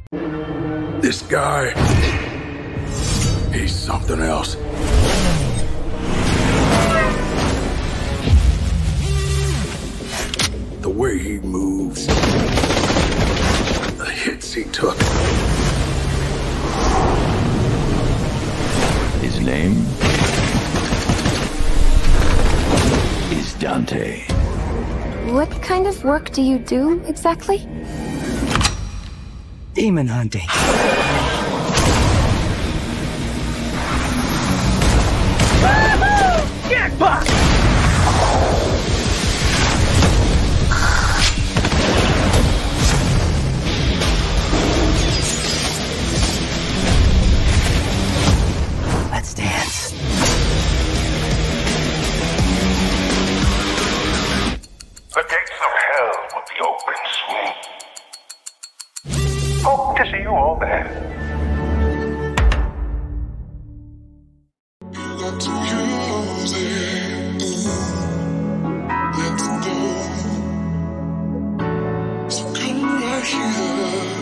This guy, he's something else. The way he moves, the hits he took. His name is Dante. What kind of work do you do, exactly? Demon hunting. Jackpot! Let's dance. The gates of hell will be open soon. Hope to see you all there. Got to use it. Let's go. So come right here.